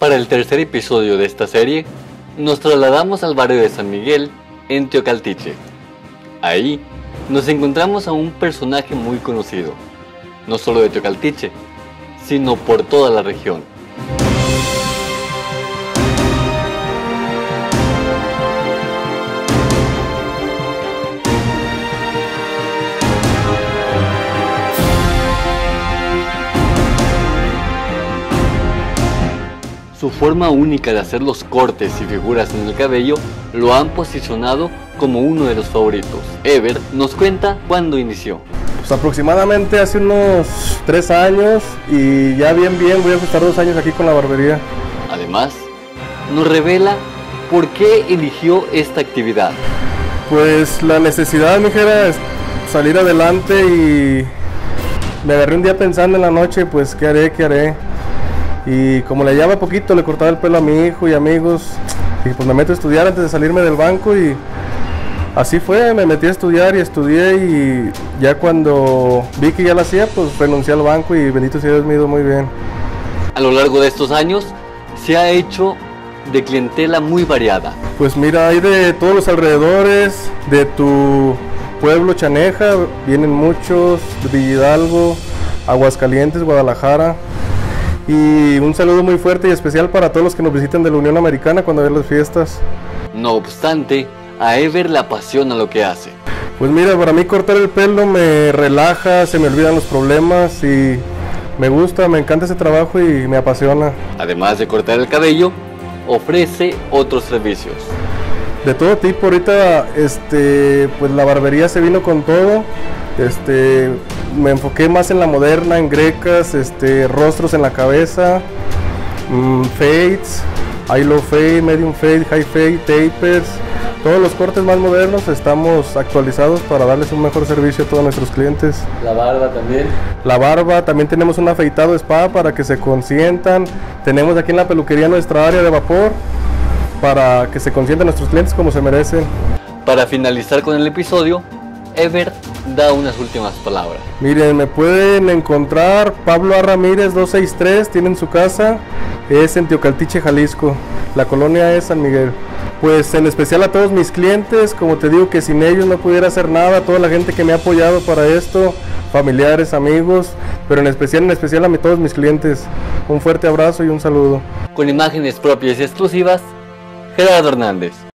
Para el tercer episodio de esta serie, nos trasladamos al barrio de San Miguel, en Teocaltiche. Ahí, nos encontramos a un personaje muy conocido, no solo de Teocaltiche, sino por toda la región. Su forma única de hacer los cortes y figuras en el cabello lo han posicionado como uno de los favoritos. Ever nos cuenta cuándo inició. Pues aproximadamente hace unos 3 años y ya bien voy a estar 2 años aquí con la barbería. Además, nos revela por qué eligió esta actividad. Pues la necesidad, mija, era salir adelante y me agarré un día pensando en la noche, pues ¿qué haré? Y como le hallaba poquito, le cortaba el pelo a mi hijo y amigos, y pues me meto a estudiar antes de salirme del banco y así fue, me metí a estudiar y estudié y ya cuando vi que ya lo hacía, pues renuncié al banco y bendito sea Dios, me ha ido muy bien. A lo largo de estos años se ha hecho de clientela muy variada. Pues mira, hay de todos los alrededores, de tu pueblo Chaneja, vienen muchos, de Hidalgo, Aguascalientes, Guadalajara. Y un saludo muy fuerte y especial para todos los que nos visitan de la Unión Americana cuando hay las fiestas. No obstante, a Ever le apasiona lo que hace. Pues mira, para mí cortar el pelo me relaja, se me olvidan los problemas y me gusta, me encanta ese trabajo y me apasiona. Además de cortar el cabello, ofrece otros servicios. De todo tipo, ahorita pues la barbería se vino con todo. Me enfoqué más en la moderna, en grecas, rostros en la cabeza, fades, high low fade, medium fade, high fade, tapers, todos los cortes más modernos estamos actualizados para darles un mejor servicio a todos nuestros clientes. La barba también. La barba, también tenemos un afeitado spa para que se consientan. Tenemos aquí en la peluquería nuestra área de vapor para que se consientan nuestros clientes como se merecen. Para finalizar con el episodio, Ever da unas últimas palabras. Miren, me pueden encontrar Pablo A. Ramírez 263, tienen su casa, es en Teocaltiche, Jalisco, la colonia es San Miguel. Pues en especial a todos mis clientes, como te digo que sin ellos no pudiera hacer nada, toda la gente que me ha apoyado para esto, familiares, amigos, pero en especial a todos mis clientes, un fuerte abrazo y un saludo. Con imágenes propias y exclusivas, Gerardo Hernández.